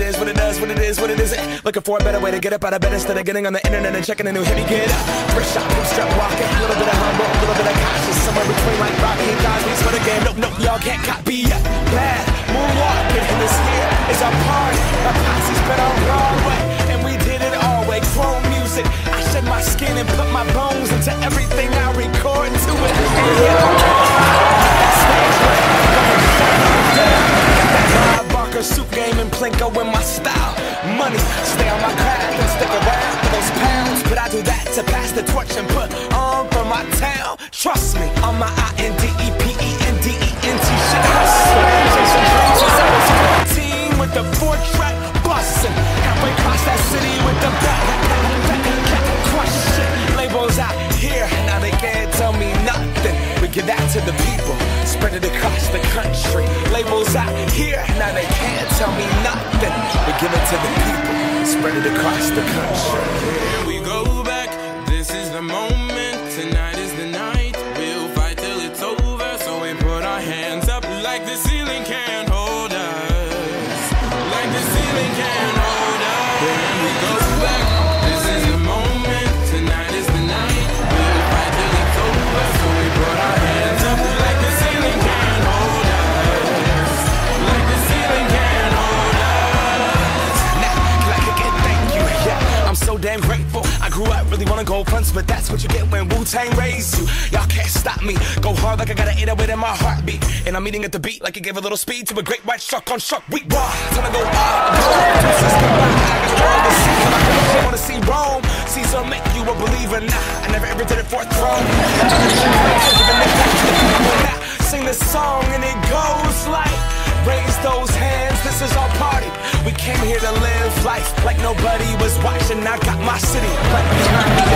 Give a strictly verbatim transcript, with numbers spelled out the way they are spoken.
is, what it does, what it is, what it isn't. Looking for a better way to get up out of bed instead of getting on the internet and checking a new hit. Me get up, first shot, bootstrap walking, a little bit of humble, a little bit of cautious, somewhere between like Rocky and Cosby's for the game. Nope, nope, y'all can't copy yet. Bad moonwalking, and this here is our party. My posse's been on Broadway, and we did it all way. Chrome music, I shed my skin and put my bones into everything I record to it. Suit game and Plinko in my style. Money, stay on my craft and stick around for those pounds. But I do that to pass the torch and put on for my town. Trust me, on my I N D E P E N D E N T shit hustling. Chasing dreams since I was fourteen with the four track bustin'. Halfway across that city with the back, back, back, crush shit. Labels out here, now they can't tell me nothing. We give that to the people, spread it across the country. Labels out here, now they can't tell me nothing. We give it to the people, spread it across the country. Here we go back, this is the moment. Tonight is the night, we'll fight till it's over. So we put our hands up like the ceiling can't hold us. Like the ceiling can't hold us. Here we go back, this is the moment. Tonight is the night, we'll fight till it's over. So we put our hands up like the ceiling can't hold us. Like the ceiling can't hold us. Now, like again, thank you, yeah, I'm so damn grateful. I grew up really wanna go fronts, but that's what you get when Wu-Tang raised you. Y'all can't stop me, go hard like I got an eight oh eight in my heartbeat. And I'm eating at the beat like it gave a little speed to a great white shark on shark week. Raw, time to go up. I wanna see Rome, Caesar make you a believer. Nah, I never ever did it for a throne. Sing this song and it goes like, raise those hands, this is our party. We came here to live life like nobody was watching. I got my city right behind me.